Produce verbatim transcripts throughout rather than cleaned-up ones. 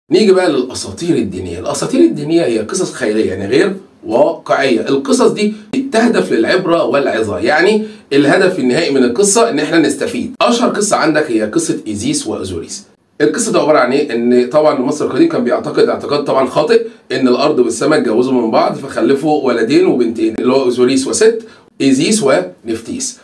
نيجي بقى للاساطير الدينيه، الاساطير الدينيه هي قصص خياليه يعني غير واقعيه، القصص دي تهدف للعبره والعظه، يعني الهدف النهائي من القصه ان احنا نستفيد. اشهر قصه عندك هي قصه ايزيس واوزوريس. القصه دي عباره عن ايه؟ ان طبعا المصري القديم كان بيعتقد اعتقاد طبعا خاطئ ان الارض والسماء اتجوزوا من بعض فخلفوا ولدين وبنتين اللي هو اوزوريس وست، ايزيس ونفتيس.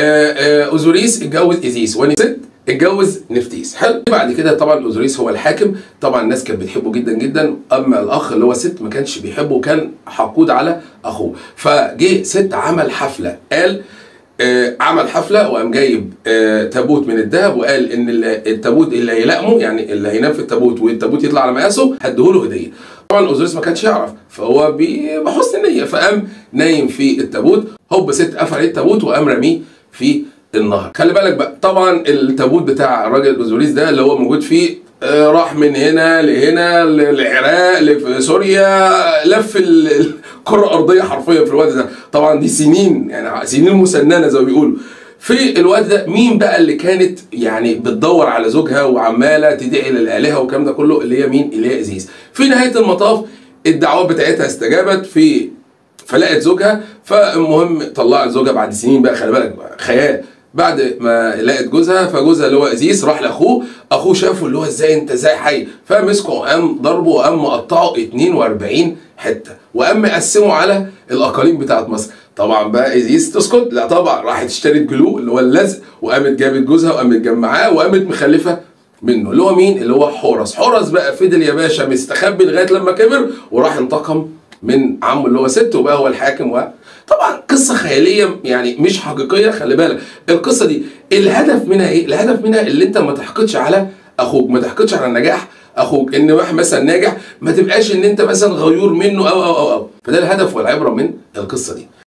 اوزوريس اتجوز ايزيس ونست اتجوز نفتيس. حلو. بعد كده طبعا اوزوريس هو الحاكم، طبعا الناس كانت بتحبه جدا جدا، اما الاخ اللي هو ست ما كانش بيحبه وكان حقود على اخوه. فجه ست عمل حفله، قال آه عمل حفله وقام جايب آه تابوت من الذهب وقال ان التابوت اللي هيلائمه يعني اللي هينام في التابوت والتابوت يطلع على مقاسه هديهوله هديه. طبعا اوزوريس ما كانش يعرف فهو بحسن نيه فقام نايم في التابوت، هوب ست قفل التابوت وقام رميه في النهر. خلي بالك بقى طبعا التابوت بتاع الراجل اوزوريس ده اللي هو موجود فيه آه راح من هنا لهنا للعراق لسوريا، لف الكره الارضيه حرفيا في الوقت ده. طبعا دي سنين يعني سنين مسننه زي ما بيقولوا. في الوقت ده مين بقى اللي كانت يعني بتدور على زوجها وعماله تدعي للالهه والكلام ده كله؟ اللي هي مين؟ اللي هي ايزيس. في نهايه المطاف الدعوات بتاعتها استجابت في فلقت زوجها، فالمهم طلعت زوجها بعد سنين بقى، خلي بالك بقى خيال، بعد ما لقت جوزها فجوزها اللي هو ايزيس راح لاخوه، اخوه شافه اللي هو ازاي انت ازاي حي، فمسكه وقام ضربه وقام مقطعه اتنين واربعين حته وقام مقسمه على الاقاليم بتاعت مصر. طبعا بقى ايزيس تسكت؟ لا طبعا، راحت اشترت جلو اللي هو اللزق وقامت جابت جوزها وقامت مجمعاه وقامت مخلفه منه اللي هو مين؟ اللي هو حورس. حورس بقى فضل يا باشا مستخبي لغايه لما كبر وراح انتقم من عمه اللي هو ست وبقى هو الحاكم. و طبعا قصه خياليه يعني مش حقيقيه. خلي بالك القصه دي الهدف منها ايه؟ الهدف منها اللي انت ما تحقدش على اخوك، ما تحقدش على نجاح اخوك، ان واحد مثلا ناجح ما تبقاش ان انت مثلا غيور منه او او او او فده الهدف والعبره من القصه دي.